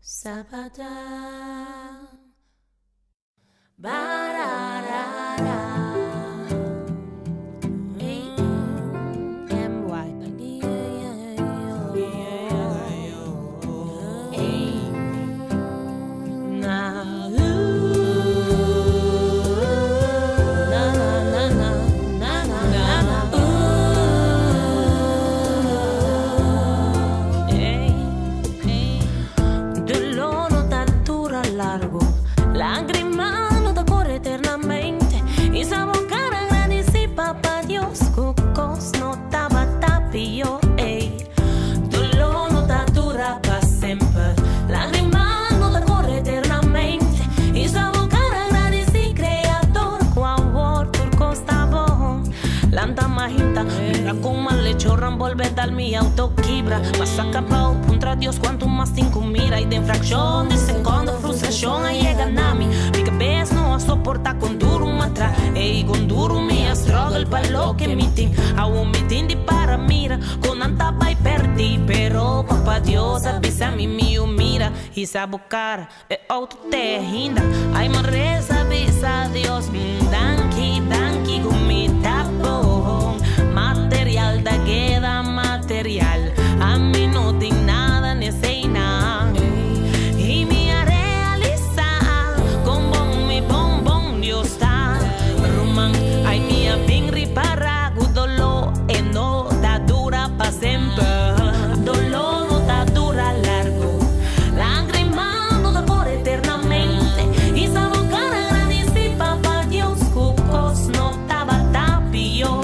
Sabada, bararara, lágrima no te corre eternamente. Y esa boca grande si papá Dios cucos no estaba tapio, ey. Dolor no te dura para siempre. Lágrima no te corre eternamente. Y esa boca grande si creador cuavor turco está bon. Lanta majita, mira como le chorran volver dar mi autoquibra. Vas a capao contra Dios quanto mais cinco mira. E de infração de segundo frustração aí é ganami. Mi cabeça não a suporta com duro matra. Ei, com duro me struggle para lo que me tem. A um meeting de para mira. Com anta vai perdi. Pero papá Deus avisa me mira. E sabe o cara é auto terrinda. Ai, mas reza avisa Deus. Danke, gumita bom. Material da queda material. A mim não tem nada nesse nada. E me realizar com bom Deus está. Ruman, ai minha bem reparar. O dolor é não tá dura para sempre. Dolor não tá dura largo. Lágrima não tá por eternamente. E essa boca grande se papá Deus cucos não tava tapio.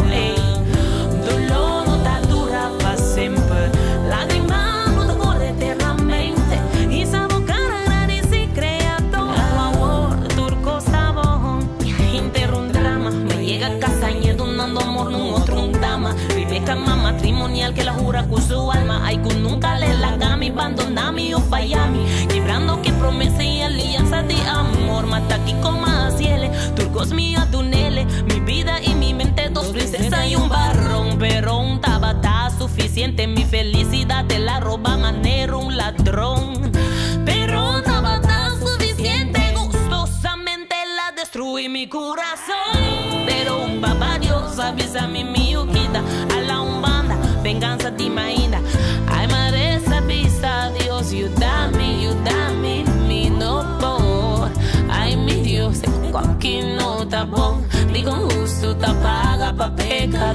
Dolor não tá dura para sempre. Lágrima no te corre eternamente. Y esa boca grande se crea todo amor. Turco está bom. Interro un drama. Me llega a casa y donando amor num otro un dama. Vive cama matrimonial que la jura con su alma. Ay, que nunca le la gami, abandonami o fallami. Quebrando que promesa y alianza de amor. Mata aquí como a cielo. Turcos mía tunele. Mi vida y mi mente, dos princesas y un barrón. Pero un tabata suficiente. Mi felicidad te la roba manero un ladrón. Pero un tabata suficiente. Gustosamente la destruí mi corazón. Pero un papá Dios avisa mi miuquita. A la umbanda, venganza te imagina. Ay, madre, avisa Dios. You dame, mi no por. Ay, mi Dios, aquí no está bon. Digo justo te paga pa' pecador.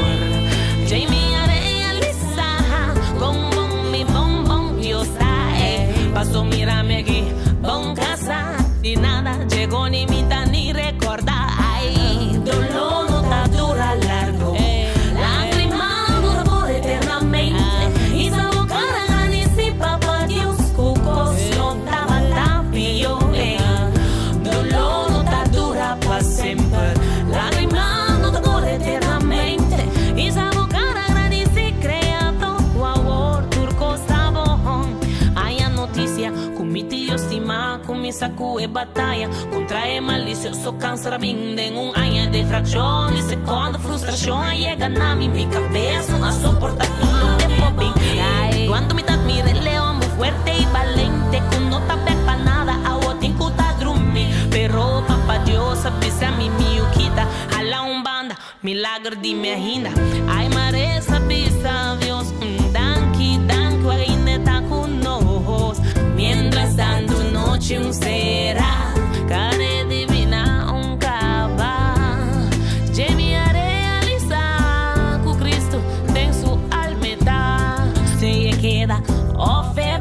Jamie realiza con mi bom Dios trae. Paso mírame aquí, bon casa. Y nada llegó ni mitad ni recordar. Ay, dolor no está dura largo. Lágrima dura por eternamente. Y esa boca grande si papá Dios cucos no estaba tapio. Dolor no está dura para siempre. Lágrima no te corre eternamente. Y esa boca grande si crea todo amor. Turco está bom. Hay a noticia con mi tío estima. Con mi saco de batalla contra el malicioso cáncer. En un año de fracción. Y segundo frustración llega a mi cabeza. No soporta todo de popping. Cuando mi mire león muy fuerte y valente. Con no tape pa' nada. Agua tincuta drumi. Pero papá Dios avisa mi miuquita. A la umbanda, milagre de mi agenda. Ay, mares avisa Dios. Danke, ainda está con ojos. Mientras tanto noche un será. Care divina un cava. Jamie a realizar con Cristo tem su alma. Se queda oferta.